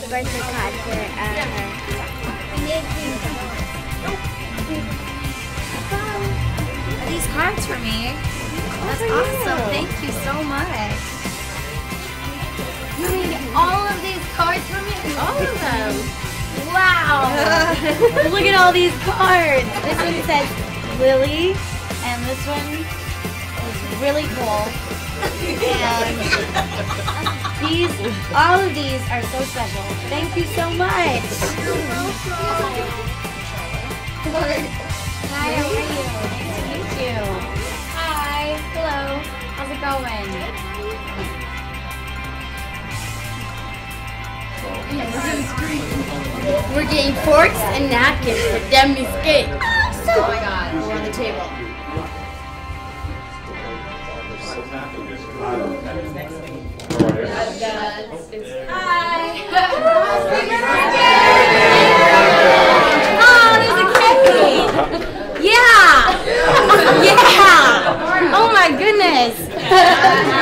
birthday card for her. Are these cards for me? That's awesome. Thank you so much. You made all of these cards for me? All of them. Wow. Look at all these cards. This one says Lily, and this one is really cool. And all of these are so special. Thank you so much. Hi, how are you? Nice to meet you. Hi, hello. How's it going? We're getting forks and napkins for Demi's cake. Awesome. Oh my god, we're on the table. Hi. Oh, there's a cake. Yeah. Yeah. Oh my goodness.